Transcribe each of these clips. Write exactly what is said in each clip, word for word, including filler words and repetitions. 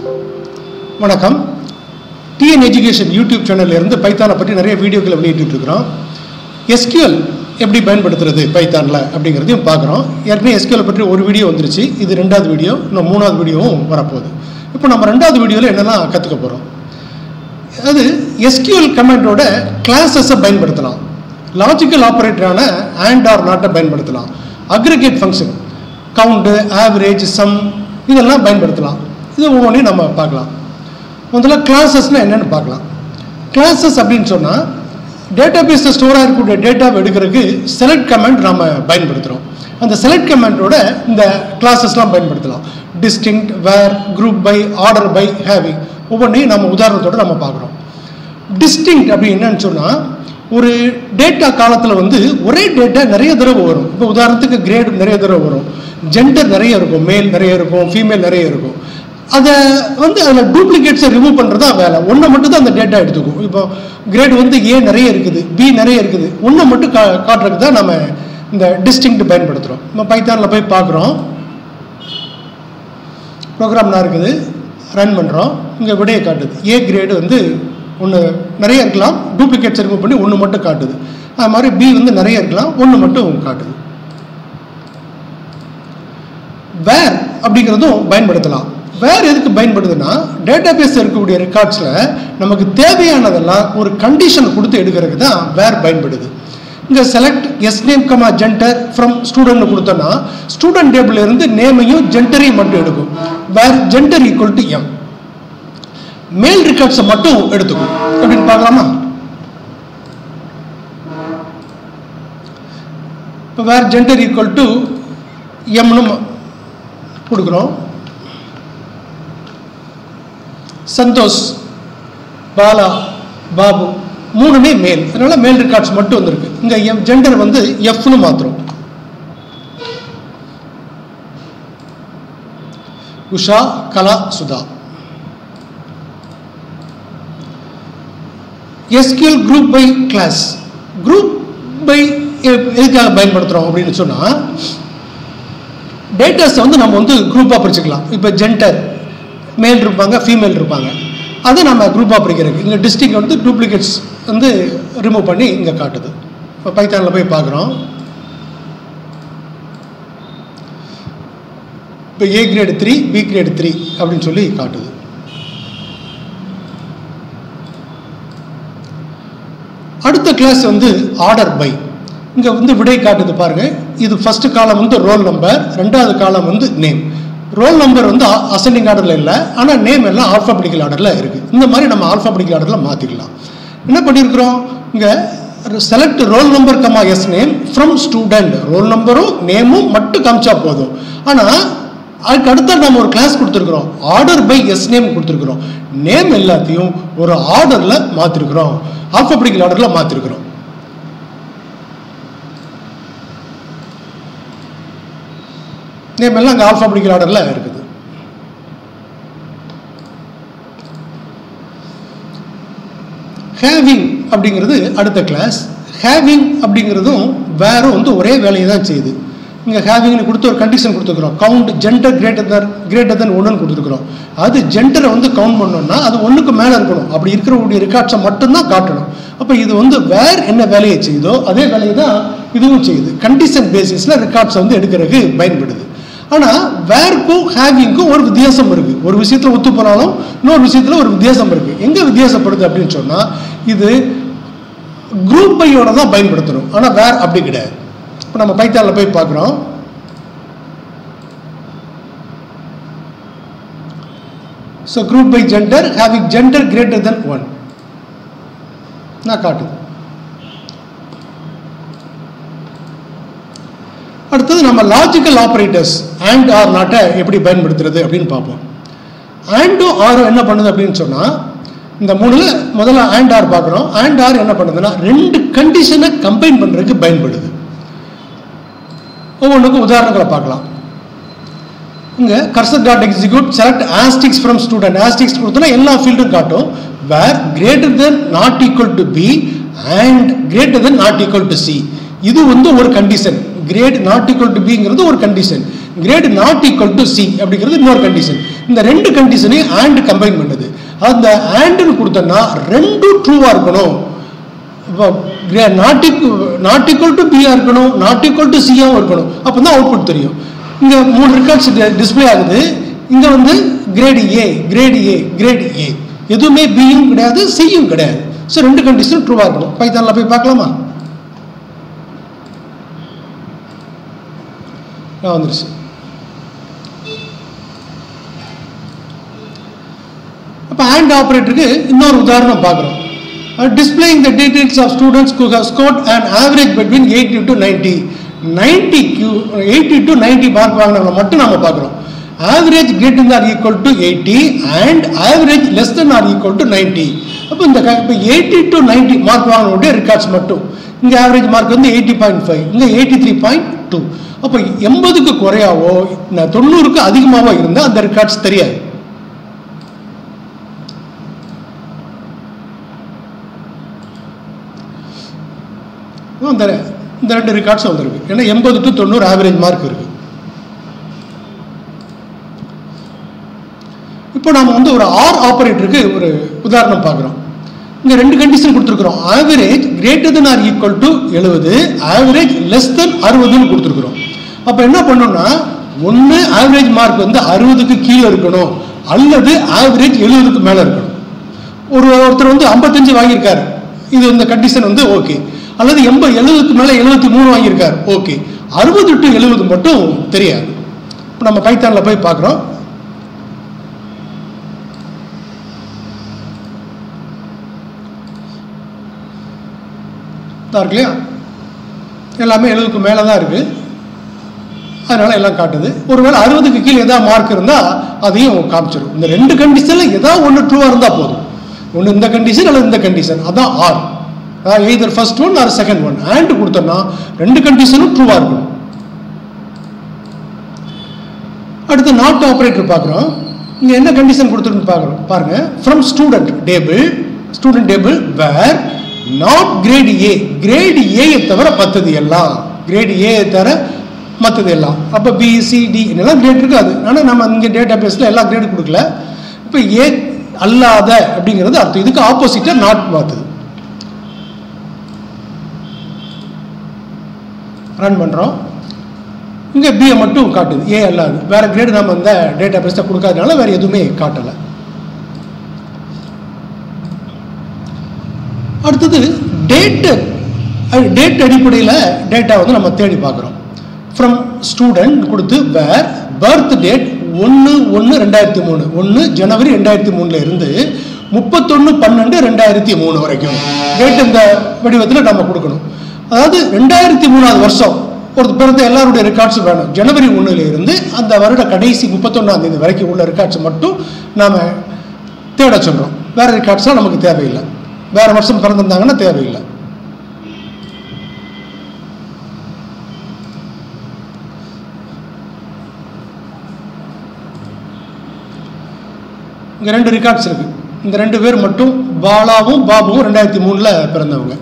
வணக்கம். TN education YouTube சேனல்ல இருந்து பைத்தானை பற்றி நிறைய வீடியோக்களை வெளியிட்டு இருக்கிறோம். எஸ்கியூஎல் எப்படி பயன்படுத்துறது பைத்தான்ல அப்படிங்கிறதையும் பார்க்குறோம். ஏற்கனவே எஸ்கியூஎல் பற்றி ஒரு வீடியோ வந்துருச்சு. இது ரெண்டாவது வீடியோ, இன்னும் மூணாவது வீடியோவும் வரப்போகுது. இப்போ நம்ம ரெண்டாவது வீடியோவில் என்னெல்லாம் கற்றுக்க போகிறோம். அது எஸ்கியூஎல் கமாண்டோட கிளாஸஸை பயன்படுத்தலாம். லாஜிக்கல் ஆப்ரேட்டரான அண்ட் ஆர் நாட்டை பயன்படுத்தலாம். Aggregate function count, average, sum இதெல்லாம் பயன்படுத்தலாம். இது ஒவ்வொன்றையும் நம்ம பார்க்கலாம். முதல்ல கிளாஸஸ்னால் என்னென்னு பார்க்கலாம். கிளாஸஸ் அப்படின்னு சொன்னால் டேட்டா பேஸில் ஸ்டோராக இருக்கக்கூடிய டேட்டாவை எடுக்கிறதுக்கு செலக்ட் கமாண்ட் நம்ம பயன்படுத்துகிறோம். அந்த செலக்ட் கமாண்டோட இந்த கிளாஸஸ்லாம் பயன்படுத்தலாம். Distinct, where, group by, order by, having ஒவ்வொன்றையும் நம்ம உதாரணத்தோடு நம்ம பார்க்குறோம். டிஸ்டிங்க்ட் அப்படி என்னன்னு சொன்னால் ஒரு டேட்டா காலத்தில் வந்து ஒரே டேட்டா நிறைய தடவை வரும். இப்போ உதாரணத்துக்கு கிரேட் நிறைய தடவை வரும், ஜெண்டர் நிறைய இருக்கும், மேல் நிறைய இருக்கும், ஃபீமேல் நிறைய இருக்கும். அதை வந்து அதில் டூப்ளிகேட்ஸை ரிமூவ் பண்ணுறது தான் வேலை. ஒன்றை மட்டும் தான் அந்த டேட்டா எடுத்துக்கும். இப்போ கிரேட் வந்து ஏ நிறைய இருக்குது, பி நிறைய இருக்குது, ஒன்றை மட்டும் கா காட்டுறதுக்கு தான் நம்ம இந்த டிஸ்டிங்க்ட் பயன்படுத்துகிறோம். நம்ம பைத்தானில் போய் பார்க்குறோம், ப்ரோக்ராம்லாம் இருக்குது, ரன் பண்ணுறோம். இங்கே விடையை காட்டுது. ஏ கிரேடு வந்து ஒன்று நிறைய இருக்கலாம், டூப்ளிகேட்ஸ் ரிமூவ் பண்ணி ஒன்று மட்டும் காட்டுது. அது மாதிரி பி வந்து நிறைய இருக்கலாம், ஒன்று மட்டும் காட்டுது. வேர் அப்படிங்கிறதும் பயன்படுத்தலாம். வேர் எதுக்கு பயன்படுதுன்னா டேட்டா பேஸில் இருக்கக்கூடிய ரெக்கார்ட்ஸில் நமக்கு தேவையானதெல்லாம் ஒரு கண்டிஷன் கொடுத்து எடுக்கிறதுக்கு தான் வேர் பயன்படுது. இங்கே select s name comma gender from student கொடுத்தோன்னா ஸ்டூடெண்ட் டேபிள் இருந்து நேமையும் ஜெண்டரையும் மட்டும் எடுக்கும். Where gender equal to M. Male ரெக்கார்ட்ஸை மட்டும் எடுத்துக்கும். அப்படின்னு பார்க்கலாமா? இப்போ வேர் ஜெண்டர் ஈக்குவல் டு எம்னு கொடுக்குறோம். சந்தோஷ், பாலா, பாபு மூணுமே மேல், அதனால மேல் ரெக்கார்ட்ஸ் மட்டும் வந்திருக்கு. இங்க எம் ஜெண்டர் வந்து எஃப்னு மாத்திரம். Usha, Kala, Sudha. SQL group by clause. Group by எதுக்காக பயன்படுத்துறோம் அப்படின்னு சொன்னா டேட்டாஸ் வந்து நம்ம வந்து குரூப்பாக பிரிச்சுக்கலாம். இப்போ ஜெண்டர் மேல் இருப்பாங்க, ஃபீமேல் இருப்பாங்க, அதை நம்ம குரூப்பாக பிரிக்கிறதுக்கு இங்கே டிஸ்டிங் வந்து டூப்ளிகேட்ஸ் வந்து ரிமூவ் பண்ணி இங்கே காட்டுது. இப்போ பைத்தானில் போய் பார்க்குறோம். இப்போ A grade three, B grade three அப்படின்னு சொல்லி காட்டுது. அடுத்த கிளாஸ் வந்து ஆர்டர் பை. இங்கே வந்து விடை காட்டுது பாருங்க. இது ஃபர்ஸ்ட் காலம் வந்து ரோல் நம்பர், ரெண்டாவது காலம் வந்து நேம். ரோல் நம்பர் வந்து அசெண்டிங் ஆர்டரில் இல்லை, ஆனால் நேம் எல்லாம் ஆல்ஃபாபெட்டிக்கல் ஆர்டரில் இருக்குது. இந்த மாதிரி நம்ம ஆல்ஃபாபெட்டிக்கல் ஆர்டரில் மாற்றிக்கலாம். என்ன பண்ணியிருக்கிறோம், இங்கே select roll number comma s name from student. Roll நம்பரும் நேமும் மட்டும் காமிச்சா போதும். ஆனால் அதுக்கு அடுத்த நம்ம ஒரு கிளாஸ் கொடுத்துருக்குறோம், ஆர்டர் பை எஸ் நேம் கொடுத்துருக்குறோம். நேம் எல்லாத்தையும் ஒரு ஆர்டரில் மாற்றிருக்கிறோம், ஆல்ஃபாபெட்டிக்கல் ஆர்டரில் மாற்றிருக்கிறோம். நேம் எல்லாம் அங்கே ஆல்ஃபாபெட்டிக்கல் ஆர்டரில் இருக்குது. ஹேவிங் அப்படிங்கிறது அடுத்த கிளாஸ். ஹேவிங் அப்படிங்கிறதும் வேறும் வந்து ஒரே வேலையை தான் செய்யுது. இங்கே ஹேவிங்னு கொடுத்து ஒரு கண்டிஷன் கொடுத்துருக்குறோம். Count gender greater than greater than ஒன்றுன்னு கொடுத்துருக்குறோம். அது ஜெண்டரை வந்து கவுண்ட் பண்ணோம்னா அது ஒன்றுக்கு மேலே இருக்கணும். அப்படி இருக்கிறக்கூடிய ரெக்கார்ட்ஸை மட்டும்தான் காட்டணும். அப்போ இது வந்து வேர் என்ன வேலையை செய்யுதோ அதே வேலையை தான் இதுவும் செய்யுது. கண்டிஷன் பேசிஸில் ரெக்கார்ட்ஸை வந்து எடுக்கிறதுக்கு பயன்படுது. ஆனால் வேர்க்கும் ஹேவிங்க்கும் ஒரு வித்தியாசம் இருக்குது. ஒரு விஷயத்தில் ஒத்து போனாலும் இன்னொரு விஷயத்தில் ஒரு வித்தியாசம் இருக்குது. எங்கே வித்தியாசப்படுது அப்படின்னு சொன்னால் இது குரூப் பையோட தான் பயன்படுத்தணும், ஆனால் வேர் அப்படி கிடையாது. இப்போ நம்ம பைத்தானில் போய் பார்க்குறோம். So group by gender having gender greater than one நான் காட்டுது. அடுத்தது நம்ம லாஜிக்கல் ஆப்ரேட்டர்ஸ் அண்ட் ஆர் நாட்டை எப்படி பயன்படுத்துறது அப்படின்னு பார்ப்போம். ஆண்டும் ஆரும் என்ன பண்ணுது அப்படின்னு சொன்னால் இந்த மூணுல முதல்ல அண்ட் ஆர் பார்க்குறோம். அண்ட் ஆர் என்ன பண்ணுதுன்னா ரெண்டு கண்டிஷனை கம்பைன் பண்ணுறதுக்கு பயன்படுது. ஒவ்வொன்றுக்கும் உதாரணங்களை பார்க்கலாம். இங்கே cursor dot execute select asterisk from student. Asterisk கொடுத்தோன்னா எல்லா ஃபீல்டும் காட்டும். Where greater than not equal to B and greater than not equal to C. இது வந்து ஒரு condition. Grade not equal to பிங்கிறது ஒரு condition. Grade not equal to C அப்படிங்கிறது இன்னொரு கண்டிஷன். இந்த ரெண்டு கண்டிஷனையும் ஆண்ட் கம்பைன் பண்ணுது. அந்த ஆண்டுன்னு கொடுத்தோன்னா ரெண்டும் ட்ரூவாக இருக்கணும். இப்போ நாட் நாட் ஈக்குவல் டு பிஆ இருக்கணும், நாட் ஈக்குவல் டு சியாவும் இருக்கணும். அப்போ தான் அவுட்புட் தெரியும். இங்கே மூணு ரெக்கார்ட்ஸ் டிஸ்பிளே ஆகுது. இங்கே வந்து grade A, grade A, grade A, எதுவுமே பியும் கிடையாது, சியும் கிடையாது. ஸோ ரெண்டு கண்டிஷனும் ட்ரூவாக இருக்கணும். பைத்தானில் போய் பார்க்கலாமா? நான் வந்துருச்சு. அப்போ ஆண்ட் ஆப்ரேட்டருக்கு இன்னொரு உதாரணம் பார்க்குறோம். Displaying the details of students who have scored an average between eighty to ninety. ninety-க்கு eighty to ninety மார்க் வாங்கினவங்க மட்டும் நம்ம பார்க்குறோம். Average greater than or equal to eighty and average less than or equal to ninety. அப்போ இந்த இப்போ eighty to ninety mark வாங்கினோடைய records மட்டும். இங்கே ஆவரேஜ் மார்க் வந்து எயிட்டி பாயிண்ட் ஃபைவ், இங்கே எயிட்டி த்ரீ பாயிண்ட் டூ. அப்போ எண்பதுக்கு குறையாவோ தொண்ணூறுக்கு அதிகமாகவோ இருந்தால் அந்த ரெக்கார்ட்ஸ் தெரியாது. இந்த இந்த ரெண்டு ரெக்கார்ட்ஸ் வந்துருக்கு. ஏன்னா எண்பது டு தொண்ணூறு ஆவரேஜ் மார்க் இருக்கு. இப்போ நாம வந்து ஒரு ஆர் ஆபரேட்டருக்கு ஒரு உதாரணம் பார்க்குறோம். இங்கே ரெண்டு கண்டிஷன் கொடுத்துருக்குறோம். Average greater than or equal to எழுபது, ஆவரேஜ் லெஸ் தென் அறுபதுன்னு கொடுத்துருக்குறோம். அப்போ என்ன பண்ணோம்னா, ஒன்று ஆவரேஜ் மார்க் வந்து அறுபதுக்கு கீழே இருக்கணும், அல்லது ஆவரேஜ் எழுபதுக்கு மேலே இருக்கணும். ஒரு ஒருத்தர் வந்து ஐம்பத்தஞ்சு வாங்கியிருக்காரு, இது இந்த கண்டிஷன் வந்து ஓகே. அல்லது எண்பது எழுபதுக்கு மேலே எழுபத்தி மூணு வாங்கியிருக்காரு, ஓகே. அறுபது டு எழுபது மட்டும் தெரியாது. இப்போ நம்ம பைத்தானில் போய் பார்க்குறோம். இருக்கு இல்லையா, எல்லாமே எழுபதுக்கு மேலே தான் இருக்குது, அதனால எல்லாம் காட்டுது. ஒருவேளை அறுபதுக்கு கீழே ஏதாவது மார்க் இருந்தால் அதையும் காமிச்சிடும். இந்த ரெண்டு கண்டிஷனில் ஏதாவது ஒன்று ட்ரூவாக இருந்தால் போதும். ஒன்று இந்த கண்டிஷன் அல்லது இந்த கண்டிஷன், அதான் or. Either first one or second one. And கொடுத்தோம்னா ரெண்டு கண்டிஷனும் ட்ரூவாக இருக்கணும். அடுத்து நாட் ஆப்ரேட்டர் பார்க்குறோம். இங்கே என்ன கண்டிஷன் கொடுத்துருன்னு பார்க்குறோம் பாருங்க. From student table, student table where not grade A, grade ஏயை தவிர மற்றது எல்லாம், கிரேட் ஏயை தவிர மற்றது எல்லாம். அப்போ பி சி டி என்னெல்லாம் கிரேட் இருக்காது. ஆனால் நம்ம இங்கே டேட்டா பேஸில் எல்லா கிரேட் கொடுக்கல. இப்போ ஏ அல்லாத அப்படிங்கிறது அர்த்தம். இதுக்கு ஆப்போசிட்டாக நாட் மாற்றுது. ரன் பண்ணுறோம். இங்கே பிஏ மட்டும் காட்டுது, ஏ அல்லாது. வேறு கிரேடு நம்ம இந்த டேட்டா பேஸில் கொடுக்காதனால வேறு எதுவுமே காட்டலை. அடுத்தது டேட், டேட் அடிப்படையில் டேட்டா வந்து நம்ம தேடி பார்க்குறோம். ஃப்ரம் ஸ்டூடெண்ட் கொடுத்து வேர் பர்த் டேட் ஒன்று ஒன்று ரெண்டாயிரத்தி மூணு ஒன்று ஜனவரி ரெண்டாயிரத்தி மூணுல இருந்து முப்பத்தொன்று பன்னெண்டு ரெண்டாயிரத்தி மூணு வரைக்கும் டேட் இந்த வடிவத்தில் நம்ம கொடுக்கணும். அதாவது ரெண்டாயிரத்தி மூணாவது வருஷம் ஒரு பிறந்த எல்லாருடைய ரெக்கார்ட்ஸும் வேணும். ஜனவரி ஒன்றுல இருந்து அந்த வருட கடைசி முப்பத்தொன்னாம் தேதி வரைக்கும் உள்ள ரெக்கார்ட்ஸ் மட்டும் நாம் தேட சொல்கிறோம். வேறு ரெக்கார்ட்ஸ்லாம் நமக்கு தேவையில்லை. வேறு வருஷம் பிறந்திருந்தாங்கன்னா தேவையில்லை. இங்கே ரெண்டு ரெக்கார்ட்ஸ் இருக்கு. இந்த ரெண்டு பேர் மட்டும், பாலாவும் பாபுவும் ரெண்டாயிரத்தி மூணுல பிறந்தவங்க.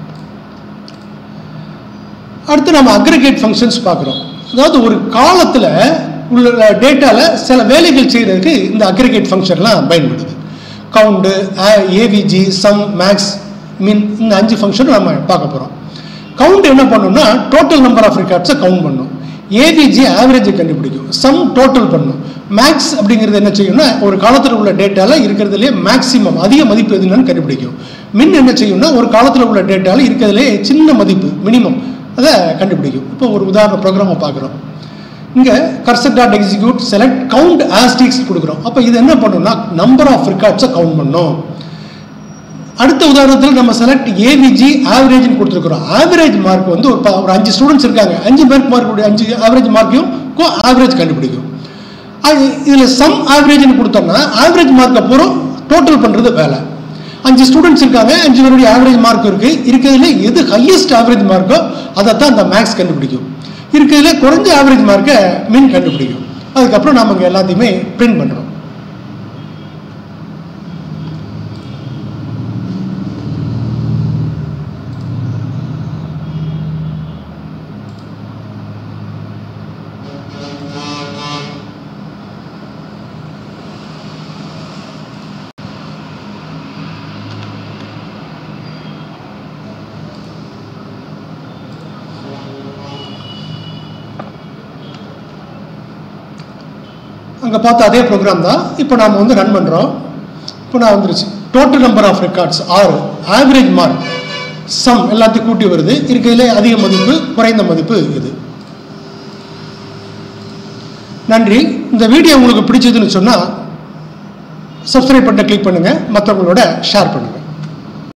அடுத்து நம்ம அக்ரிகேட் ஃபங்க்ஷன்ஸ் பார்க்குறோம். அதாவது ஒரு காலத்தில் உள்ள டேட்டாவில் சில வேலைகள் செய்கிறதுக்கு இந்த அக்ரிகேட் ஃபங்க்ஷன்லாம் பயன்படுது. கவுண்டு, ஏவிஜி, சம், மேக்ஸ், மின், இந்த அஞ்சு ஃபங்க்ஷனும் நம்ம பார்க்க போகிறோம். கவுண்ட் என்ன பண்ணணும்னா டோட்டல் நம்பர் ஆஃப் ரெக்கார்ட்ஸை கவுண்ட் பண்ணும். ஏவிஜி ஆவரேஜை கண்டுபிடிக்கும். சம் டோட்டல் பண்ணும். மேக்ஸ் அப்படிங்கிறது என்ன செய்யும்னா ஒரு காலத்தில் உள்ள டேட்டாவில் இருக்கிறதுலே மேக்ஸிமம் அதிக மதிப்பு எதுன்னு கண்டுபிடிக்கும். மின் என்ன செய்யும்னா ஒரு காலத்தில் உள்ள டேட்டாவில் இருக்கிறதுலே சின்ன மதிப்பு மினிமம் அதை கண்டுபிடிக்கும். இப்போ ஒரு உதாரண ப்ரோக்ராமை பார்க்குறோம். இங்கே cursor dot execute select count asterisk கொடுக்குறோம். அப்போ இது என்ன பண்ணணும்னா நம்பர் ஆஃப் ரெக்கார்ட்ஸை கவுண்ட் பண்ணணும். அடுத்த உதாரணத்தில் நம்ம செலக்ட் ஏவிஜி ஆவரேஜ்னு கொடுத்துருக்குறோம். ஆவரேஜ் மார்க் வந்து ஒரு ஒரு அஞ்சு ஸ்டூடெண்ட்ஸ் இருக்காங்க, அஞ்சு பேருக்கு மார்க் அஞ்சு ஆவரேஜ் மார்க்கையும் ஆவரேஜ் கண்டுபிடிக்கும். அது இதில் சம் ஆவரேஜ்னு கொடுத்தோம்னா ஆவரேஜ் மார்க்கை பூரம் டோட்டல் பண்ணுறது வேலை. அஞ்சு ஸ்டூடெண்ட்ஸ் இருக்காங்க, அஞ்சு பேருடைய ஆவரேஜ் மார்க் இருக்குது. இருக்கிறதுல எது ஹையஸ்ட் ஆவரேஜ் மார்க்கோ அதை தான் அந்த மேக்ஸ் கண்டுபிடிக்கும். இருக்கிறதுல குறைஞ்ச ஆவரேஜ் மார்க்கை மின் கண்டுபிடிக்கும். அதுக்கப்புறம் நம்ம இங்கே எல்லாத்தையுமே பிரிண்ட் பண்ணுறோம். அங்கே பார்த்த அதே ப்ரோக்ராம் தான் இப்போ நாம் வந்து ரன் பண்ணுறோம். இப்போ நான் வந்துருச்சு. டோட்டல் நம்பர் ஆஃப் ரெக்கார்ட்ஸ் ஆறு, ஆவரேஜ் மார்க், சம் எல்லாத்தையும் கூட்டி வருது. இருக்கிறதுலே அதிக மதிப்பு குறைந்த மதிப்பு இது. நன்றி. இந்த வீடியோ உங்களுக்கு பிடிச்சதுன்னு சொன்னால் சப்ஸ்கிரைப் பட்டனை கிளிக் பண்ணுங்கள், மற்றவங்களோட ஷேர் பண்ணுங்கள்.